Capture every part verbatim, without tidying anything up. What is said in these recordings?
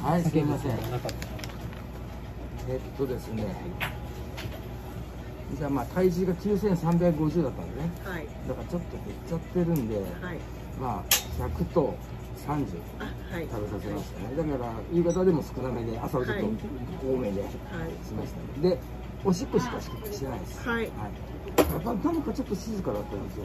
はい、すみません。えっとですね。じゃあまあ体重がきゅうせんさんびゃくごじゅうだったんでね。はい。だからちょっと減っちゃってるんで、はい、まあひゃくとさんじゅう食べさせましたね。だから夕方でも少なめで、朝はちょっと多めでしましたね。で、おしっこしかしてないです。はい。はい。やっぱなんかちょっと静かだったんですよ。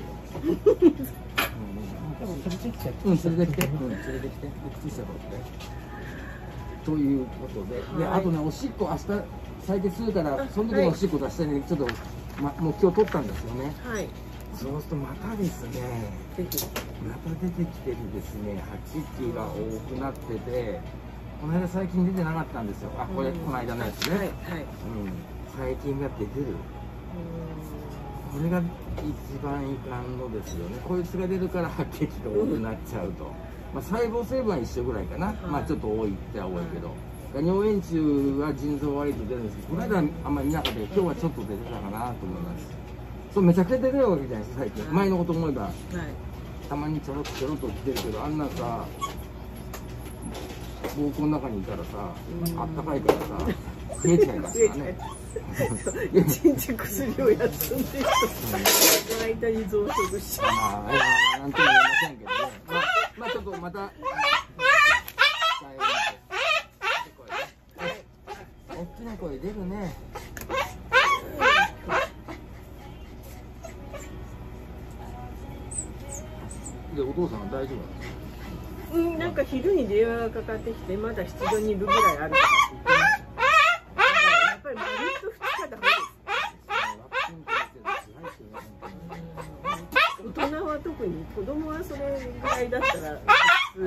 うん、連れてきて、うん、連れてきて、靴下取って。ということで、で、あとね、おしっこ明日採血するから、その時のおしっこ出したり、ちょっと、ま、目標取ったんですよね。はい。そうすると、またですね。また出てきてるですね、吐き気が多くなってて。この間最近出てなかったんですよ。あ、これ、この間のやつね。はい。はい。うん、最近が出てる。これが一番いかんのですよね。こいつが出るから吐き気が多くなっちゃうと。まあ細胞成分は一緒ぐらいかな。まあちょっと多いっては多いけど。尿塩中は腎臓悪いと出るんですけど、この間あんまり見なかったけど、今日はちょっと出てたかなと思います。そう、めちゃくちゃ出てるわけじゃないですか、最近。前のこと思えば。たまにちょろっとちょろっと出てるけど、あんなさ、膀胱の中にいたらさ、あったかいからさ、増えちゃいますからね。一日薬を休んでると、間に増殖しちゃう。まあ、なんとも言えませんけどね。まあ、まあ、ちょっとまた。大きな声出るね。で、お父さんは大丈夫なんですか？うん、なんか昼に電話がかかってきて、まだ出動にいるぐらいあるとかって言ってました。やっぱり丸一と二日ダメです。大人は特に、子供はそれぐらいだったら普通。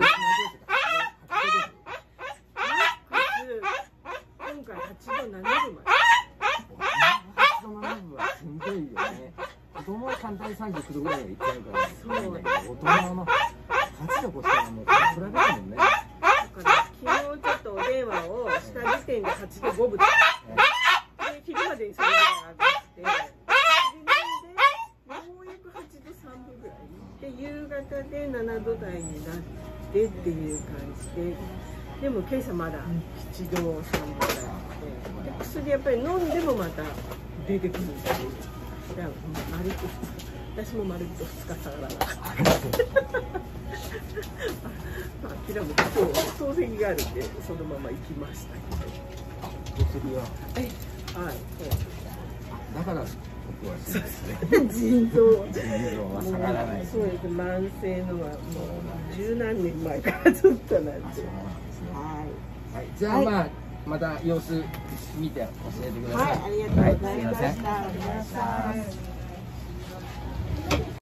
今回はちどななぶまで。はちどななぶはしんどいよね。子供は簡単にさんじゅうきゅうどぐらいはいっちゃうから。そうだけど、大人のはちど越したらもう比べるもんね。だから昨日ちょっとお電話をした時点ではちどごぶで、昼までにそれぐらい上がって、で、ようやくはちどさんぶぐらいで、夕方でななど台になってっていう感じで。でも今朝まだななどさんぶぐらいで、薬やっぱり飲んでもまた出てくるんですよ。だから丸く私も丸くとふつか下がらなかった。諦めて今日透析があるんでそのまま行きましたけど。透析は。はい。だから僕はそうですね。腎臓。腎臓は下がらない。そうです。慢性のはもう十何年前からずっとなんで。はい、じゃあまあまた様子見て教えてください。はい、ありがとうございました。